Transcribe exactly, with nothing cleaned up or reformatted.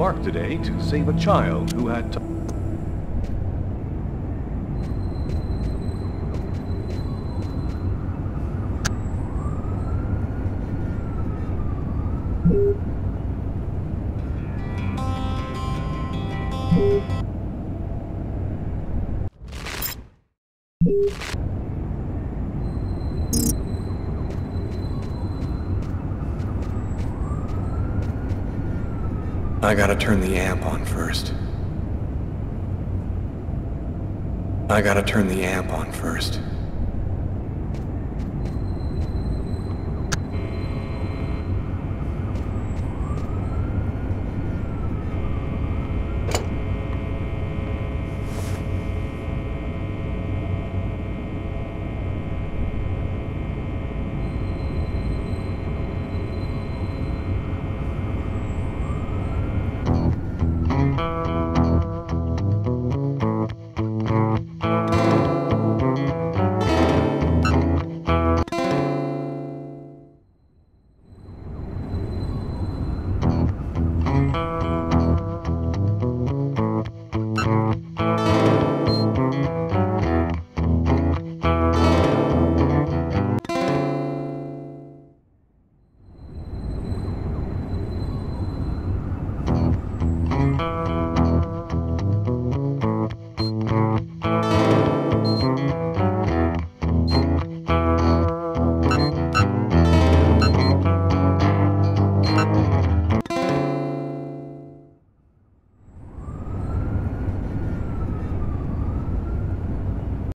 mark today to save a child who had... T I gotta turn the amp on first. I gotta turn the amp on first.